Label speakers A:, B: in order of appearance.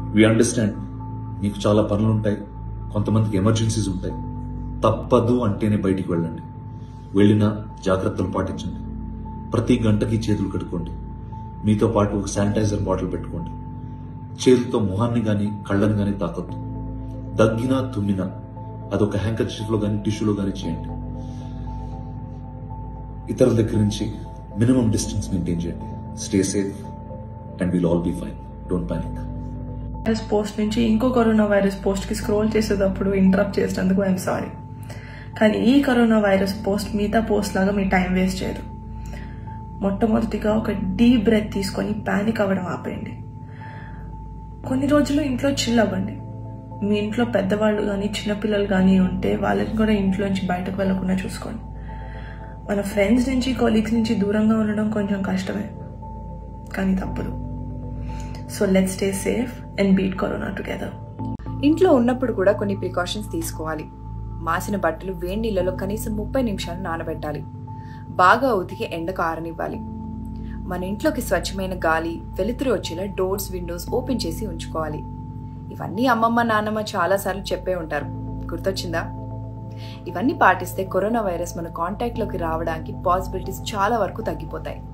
A: We understand, మీకు చాలా పనులు ఉంటాయి, కొంతమందికి ఎమర్జెన్సీస్ ఉంటాయి. తప్పదు అంటేనే బయటికి వెళ్ళండి. వెళ్ళినా జాగ్రత్తలు పాటించండి. ప్రతి గంటకి చేతులు కడుక్కోండి. మీతో పాటు ఒక శానిటైజర్ బాటిల్ పెట్టుకోండి. చేతులతో మొహాన్ని గాని కళ్ళని గాని తాకొద్దు. దగ్గినా తుమ్మినా అదొక హ్యాంకర్చీఫ్ లో గాని టిష్యూలో గాని చేయండి. ఇతరుల దగ్గర నుంచి మినిమం డిస్టెన్స్ మెయింటైన్ చేయండి. Stay safe and will all be fine. Don't panic.
B: Virus post నుంచి ఇంకో కరోనా వైరస్ పోస్ట్ కి స్క్రోల్ చేసేటప్పుడు ఇంటరప్ట్ చేసినందుకు ఐఎమ్ సారీ. కానీ ఈ కరోనా వైరస్ పోస్ట్ మిగతా పోస్ట్ లాగా మీ టైం వేస్ట్ చేయదు. మొట్టమొదటిగా ఒక డీప్ బ్రెత్ తీసుకొని పానిక్ అవ్వడం ఆపేయండి. కొన్ని రోజులు ఇంట్లో చిల్ అవ్వండి. మీ ఇంట్లో పెద్దవాళ్ళు కానీ చిన్నపిల్లలు కానీ ఉంటే వాళ్ళని కూడా ఇంట్లోంచి బయటకు వెళ్లకుండా చూసుకోండి. మన ఫ్రెండ్స్ నుంచి కొలీగ్స్ నుంచి దూరంగా ఉండడం కొంచెం కష్టమే, కానీ తప్పదు. So let's stay safe and beat corona together.
C: ఇంట్లో ఉన్నప్పుడు కూడా కొన్ని ప్రికాషన్స్ తీసుకోవాలి. మాసిన బట్టలు వేడి నీళ్ళలో కనీసం 30 నిమిషాలు నానబెట్టాలి. బాగా ఉతికి ఎండకు ఆరనివ్వాలి. మన ఇంట్లోకి స్వచ్ఛమైన గాలి, వెలుతురు వచ్చేలా డోర్స్, విండోస్ ఓపెన్ చేసి ఉంచుకోవాలి. ఇవన్నీ అమ్మమ్మ నాన్నమ్మ చాలాసార్లు చెప్పే ఉంటారు, గుర్తొచ్చిందా? ఇవన్నీ పాటిస్తే కరోనా వైరస్ మన కాంటాక్ట్లోకి రావడానికి పాసిబిలిటీస్ చాలా వరకు తగ్గిపోతాయి.